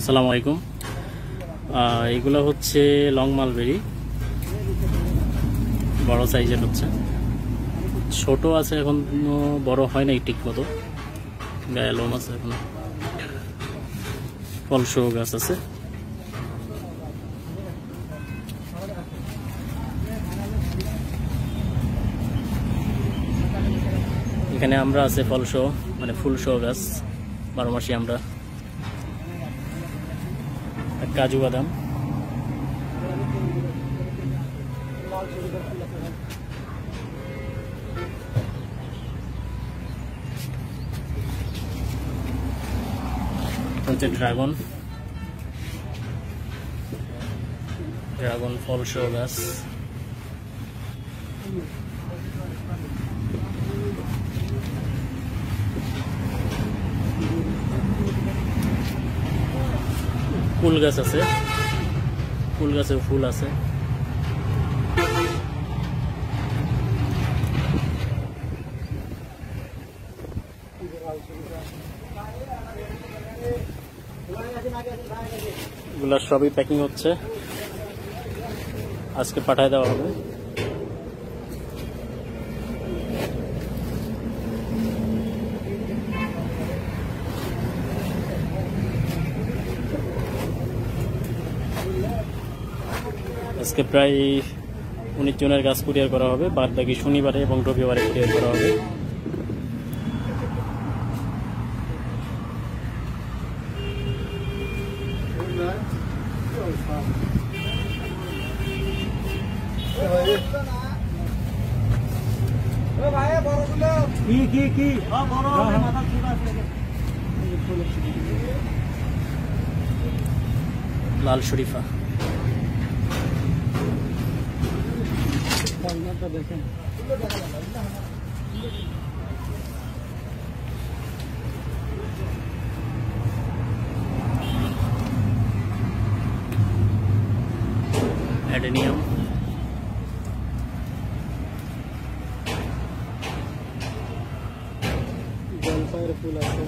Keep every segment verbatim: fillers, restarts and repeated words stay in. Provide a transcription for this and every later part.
আসসালামু আলাইকুম। এগুলো হচ্ছে লং মালবেরি, বড় সাইজের হচ্ছে, ছোট আছে এখনো বড় হয় নাই ঠিক মতো, গায়ে লোম আছে এখনো। ফলসহ গাছ আছে। এখানে আমরা আছে ফলসহ, মানে ফুলসহ গাছ, বারো মাসি আমরা। কাজু বাদাম, হচ্ছে ড্রাগন, ড্রাগন ফলসহ গাছ। ফুল গাছ আছে, ফুল গাছে ফুল আছে। এগুলা সবই প্যাকিং হচ্ছে, আজকে পাঠায় দেওয়া হবে। আজকে প্রায় উনিশ জনের গাছ কুরিয়ার করা হবে, বাদ বাকি শনিবারে এবং রবিবারে কুরিয়ার করা হবে। লাল শরীফা, দেখেন অ্যাডেনিয়াম, জলপাইয়ের ফুল আছে।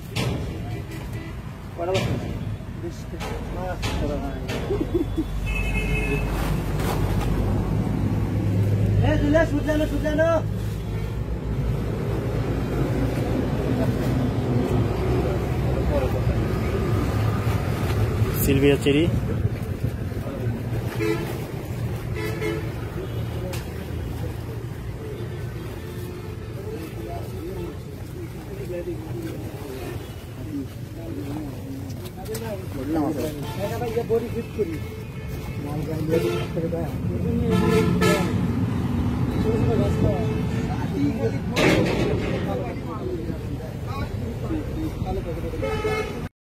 Sylvia cherry,